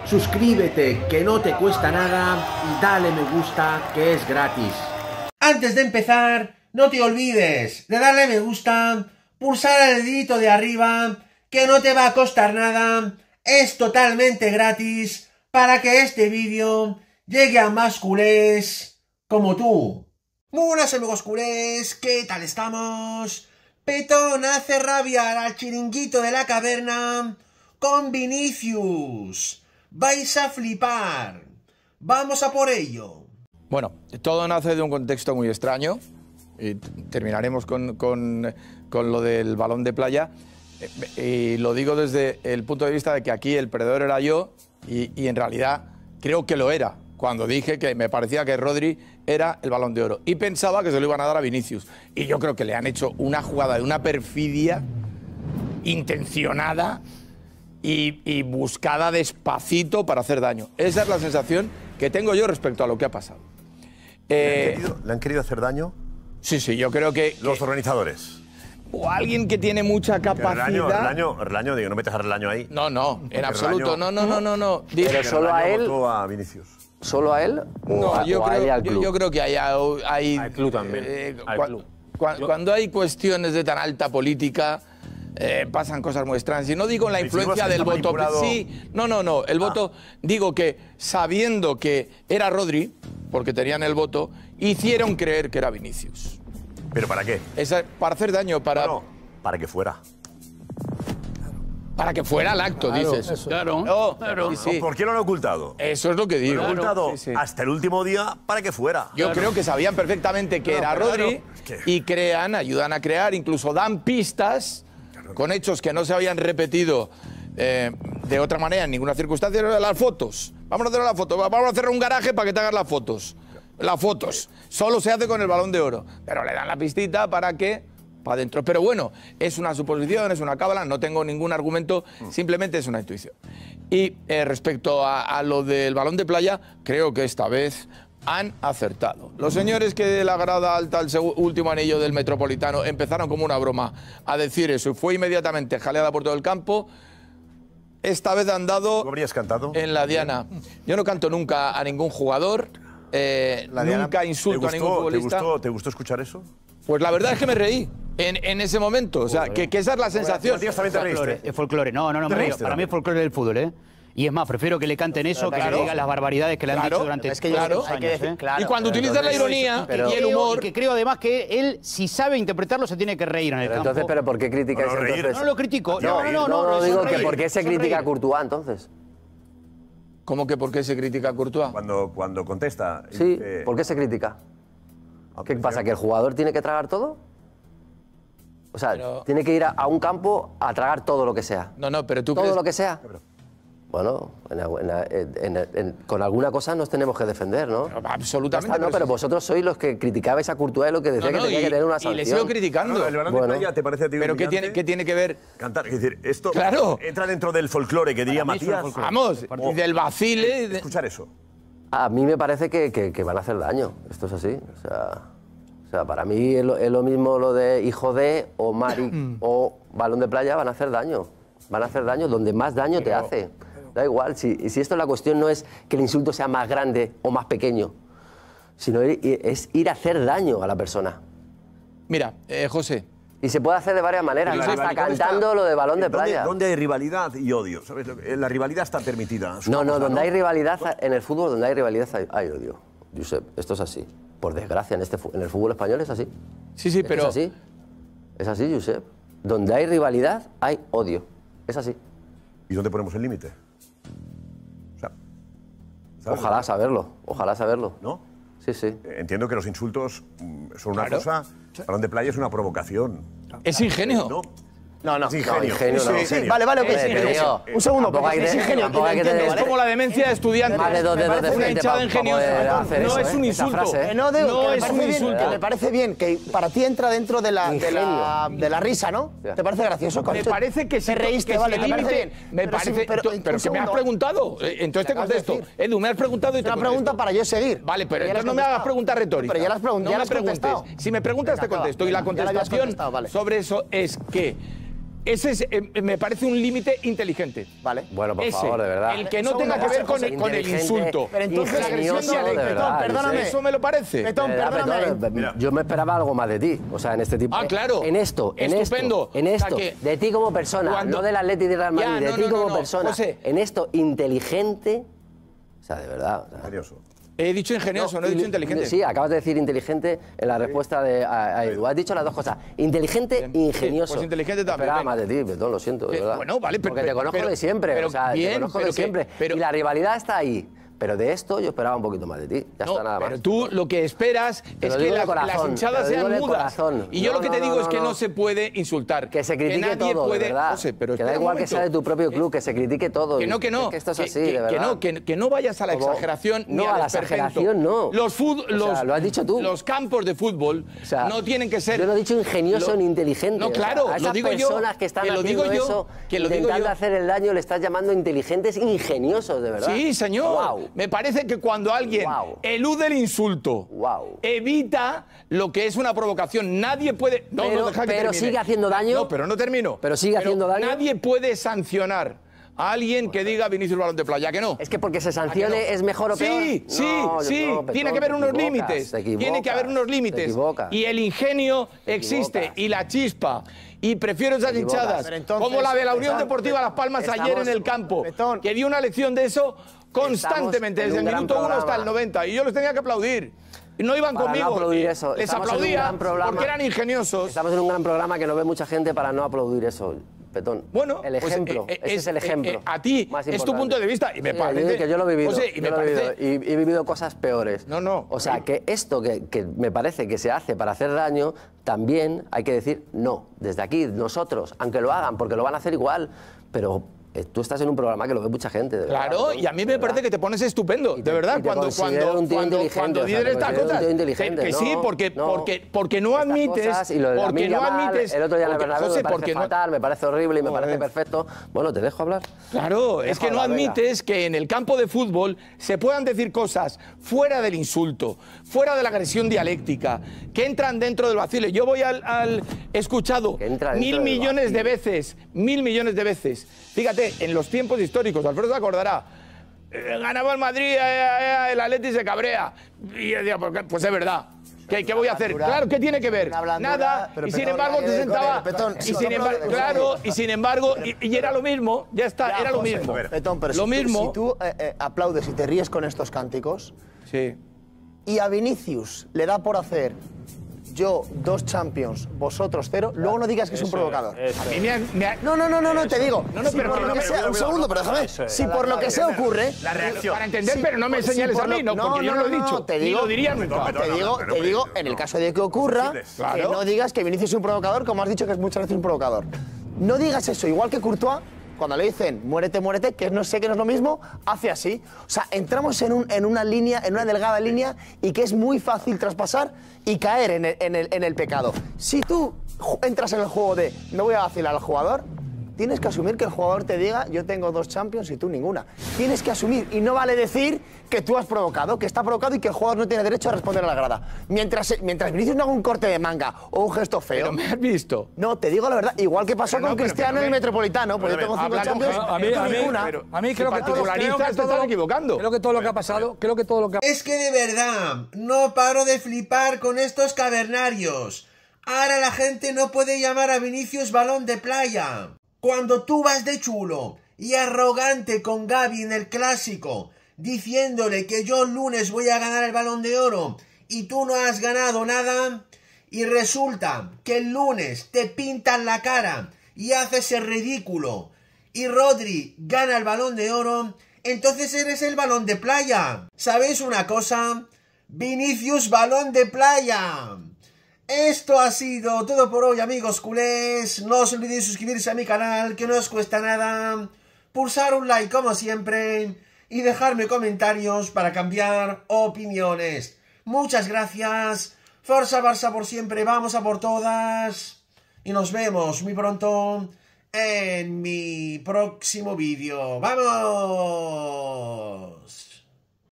suscríbete, que no te cuesta nada, y dale me gusta, que es gratis. Antes de empezar, no te olvides de darle me gusta, pulsar el dedito de arriba, que no te va a costar nada, es totalmente gratis, para que este vídeo llegue a más culés como tú. Muy buenas amigos culés, ¿qué tal estamos? Petón hace rabiar al chiringuito de la caverna con Vinicius. Vais a flipar. Vamos a por ello. Bueno, todo nace de un contexto muy extraño. Y terminaremos con lo del balón de playa. Y lo digo desde el punto de vista de que aquí el perdedor era yo y en realidad creo que lo era cuando dije que me parecía que Rodri era el Balón de Oro. Y pensaba que se lo iban a dar a Vinicius. Y yo creo que le han hecho una jugada de una perfidia intencionada y buscada despacito para hacer daño. Esa es la sensación que tengo yo respecto a lo que ha pasado. ¿Le han querido hacer daño? Sí, yo creo que... Los organizadores. O alguien que tiene mucha capacidad... Relaño, digo, no metas a Relaño ahí. No, en absoluto, no. Pero solo a él... A Vinicius. ¿Solo a él? No, yo creo que hay al club también. Cuando hay cuestiones de tan alta política, pasan cosas muy extrañas. Y no digo la influencia del voto. Sí, no. El voto, digo que sabiendo que era Rodri, porque tenían el voto, hicieron creer que era Vinicius. ¿Pero para qué? Para hacer daño, para... No, para que fuera. Para que fuera el acto, claro, dices. Eso. Claro. Sí. ¿Por qué lo han ocultado? Eso es lo que digo. Lo han ocultado hasta el último día para que fuera. Yo creo que sabían perfectamente que era Rodri y ayudan a crear, incluso dan pistas con hechos que no se habían repetido de otra manera en ninguna circunstancia. Las fotos. Vamos a hacer las fotos. Vamos a hacer un garaje para que te hagas las fotos. Las fotos. Solo se hace con el Balón de Oro. Pero le dan la pistita para que... para adentro. Pero bueno, es una suposición, es una cábala, no tengo ningún argumento, simplemente es una intuición. Y respecto a lo del balón de playa, creo que esta vez han acertado. Los señores que de la grada alta, el último anillo del Metropolitano, empezaron como una broma a decir eso, y fue inmediatamente jaleada por todo el campo. Esta vez han dado... ¿Tú habrías cantado? En la diana. Yo no canto nunca a ningún jugador, nunca insulto a ningún futbolista. ¿Te gustó escuchar eso? Pues la verdad es que me reí en ese momento. O sea, que esa es la sensación. Es folclore. No, me río. Para mí es folclore del fútbol, ¿eh? Y es más, prefiero que le canten eso que le digan las barbaridades que le han dicho durante años. Y cuando utilizas la ironía y el humor... Que creo además que él, si sabe interpretarlo, se tiene que reír en el campo. Entonces, ¿pero por qué criticáis entonces? No lo critico. No, digo que ¿por qué se critica a Courtois entonces? ¿Cómo que por qué se critica a Courtois? Cuando contesta... Sí, ¿por qué se critica? ¿Qué pasa? ¿Que el jugador tiene que tragar todo? O sea, tiene que ir a un campo a tragar todo lo que sea. No, pero tú ¿Todo crees... lo que sea? Bueno, con alguna cosa nos tenemos que defender, ¿no? Absolutamente. Pero vosotros sois los que criticabais a Courtois y lo que decía que tenía que tener una sanción. Y le sigo criticando. ¿El balón de playa te parece a ti ¿Pero qué tiene que ver? Cantar, es decir, esto Claro. entra dentro del folclore que diría Matías. Vamos, y del vacile... Escuchar eso. A mí me parece que van a hacer daño. Esto es así. O sea, para mí es lo mismo lo de hijo de o Mari o balón de playa, van a hacer daño. Van a hacer daño donde más daño te hace. Da igual. Si esto la cuestión no es que el insulto sea más grande o más pequeño, sino es ir a hacer daño a la persona. Mira, José... Y se puede hacer de varias maneras, hasta cantando lo de balón de playa. ¿Dónde hay rivalidad y odio? ¿Sabes? La rivalidad está permitida. No, donde hay rivalidad, en el fútbol, donde hay rivalidad hay odio. Josep, esto es así. Por desgracia, en el fútbol español es así. Sí, pero... Es así. Es así, Josep. Donde hay rivalidad, hay odio. Es así. ¿Y dónde ponemos el límite? Ojalá saberlo. ¿No? Sí. Entiendo que los insultos son una cosa, el balón de playa es una provocación. Es ingenio. No, es ingenio. Sí, vale, ok, es ingenio. Un segundo, porque es ingenio. Es como la demencia de estudiantes. Más de 2 dedos de frente hinchada ingeniosa. No es un insulto. No es un insulto. Me parece bien que para ti entra dentro de la risa, ¿no? ¿Te parece gracioso? Me parece que sí. Te reíste, vale, te parece bien. Me parece... Pero que me has preguntado. Entonces te contesto. Edu, me has preguntado y te contesto. Una pregunta para yo seguir. Vale, pero entonces no me hagas preguntas retóricas. Pero ya las preguntas. Si me preguntas, te contesto. Y la contestación sobre eso es que ese es, me parece un límite inteligente. Vale. Bueno, por favor, de verdad. El que no tenga que ver con el insulto. Pero entonces, la agresión dialéctica. Perdóname. Eso me lo parece. Petón, perdóname. Yo me esperaba algo más de ti. O sea, en este tipo. Ah, claro. En esto. Estupendo. En esto. O sea que de ti como persona. No del Atleti y del Real Madrid. De ti como persona. José. En esto, inteligente. O sea, de verdad. Ingenioso. He dicho ingenioso, no he dicho inteligente. Sí, acabas de decir inteligente en la respuesta a Edu. Has dicho las dos cosas. Inteligente e ingenioso. Pues inteligente también. Esperaba más de ti, Petón, lo siento, de verdad. Bueno, vale, porque te conozco de siempre. O sea, te conozco de siempre. Y la rivalidad está ahí. Pero de esto yo esperaba un poquito más de ti. Ya está, nada más. Pero tú lo que esperas es que las hinchadas sean mudas. Y yo lo que te digo es que no se puede insultar. Que se critique todo, de verdad. Que da igual que sea de tu propio club, que se critique todo. Que no. Que esto es así, de verdad. Que no vayas a la exageración ni a la exageración, no. Lo has dicho tú. Los campos de fútbol no tienen que ser... Yo no he dicho ingenioso ni inteligente. No, claro, a lo digo yo. Esas personas que están haciendo eso, intentando hacer el daño, le estás llamando inteligentes e ingeniosos, de verdad. Sí, señor. Me parece que cuando alguien elude el insulto, evita lo que es una provocación. Nadie puede... pero sigue haciendo daño. No, pero no termino. Pero sigue haciendo daño. Nadie puede sancionar a alguien que diga Vinicius Balón de Playa, que no. Es que porque se sancione es mejor o peor. Sí. Tiene que haber unos límites. Tiene que haber unos límites. Y el ingenio existe y la chispa. Y prefiero esas hinchadas, como la de la Unión Deportiva Las Palmas ayer en el campo, que dio una lección de eso constantemente, desde el minuto 1 hasta el 90. Y yo les tenía que aplaudir. Y no iban conmigo. Les aplaudía porque eran ingeniosos. Estamos en un gran programa que lo ve mucha gente para no aplaudir eso. Petón. Bueno, el ejemplo. Ese es el ejemplo. A ti es tu punto de vista y me parece que yo lo he vivido. José, y he vivido cosas peores. No. O sea, que esto que me parece que se hace para hacer daño, también hay que decir no. Desde aquí, nosotros, aunque lo hagan, porque lo van a hacer igual, pero tú estás en un programa que lo ve mucha gente, de verdad. Claro, y a mí me parece que te pones estupendo, de verdad, cuando dices estas cosas. Que sí, porque no admites. Y lo de porque no admites. El otro día en el Bernabéu me parece fatal, me parece horrible y me parece perfecto. Bueno, te dejo hablar. Claro, es que no admites que en el campo de fútbol se puedan decir cosas fuera del insulto, fuera de la agresión dialéctica, que entran dentro del vacile. Yo voy he escuchado 1.000 millones de veces, 1.000 millones de veces. Fíjate, en los tiempos históricos, Alfredo se acordará, ganaba el Madrid, el Atleti se cabrea. Y yo decía, pues es verdad. ¿Qué voy a hacer? Claro, ¿qué tiene que ver? Nada. Y sin embargo te sentaba. Y sin embargo, y era lo mismo. Ya está, era lo mismo. Petón, pero si tú aplaudes y te ríes con estos cánticos, y a Vinicius le da por hacer yo 2 Champions, vosotros 0, luego no digas que es un provocador. No, te digo. Un segundo, pero déjame. Si por lo que sea ocurre... La reacción. Para entender, pero no me señales a mí, porque yo no lo he dicho. Ni lo diría nunca. Te digo, en el caso de que ocurra, que no digas que Vinicius es un provocador, como has dicho que es muchas veces un provocador. No digas eso, igual que Courtois, cuando le dicen muérete, muérete, que no sé que no es lo mismo, hace así. O sea, entramos en una línea, en una delgada línea, y que es muy fácil traspasar y caer en el pecado. Si tú entras en el juego de no voy a vacilar al jugador, tienes que asumir que el jugador te diga yo tengo 2 Champions y tú ninguna. Tienes que asumir, y no vale decir que tú has provocado, que está provocado y que el jugador no tiene derecho a responder a la grada. Mientras Vinicius no haga un corte de manga o un gesto feo... ¿Pero me has visto? No, te digo la verdad, igual que pasó con Cristiano en el Metropolitano, pues yo tengo 5 Champions, a mí creo que estás equivocando. Creo que todo lo que ha pasado, Es que de verdad, no paro de flipar con estos cavernarios. Ahora la gente no puede llamar a Vinicius Balón de Playa. Cuando tú vas de chulo y arrogante con Gavi en el Clásico, diciéndole que yo el lunes voy a ganar el Balón de Oro y tú no has ganado nada, y resulta que el lunes te pintan la cara y haces el ridículo y Rodri gana el Balón de Oro, entonces eres el Balón de Playa. ¿Sabéis una cosa? Vinicius Balón de Playa. Esto ha sido todo por hoy, amigos culés. No os olvidéis suscribirse a mi canal, que no os cuesta nada. Pulsar un like como siempre y dejarme comentarios para cambiar opiniones. Muchas gracias. Forza Barça por siempre, vamos a por todas. Y nos vemos muy pronto en mi próximo vídeo. ¡Vamos!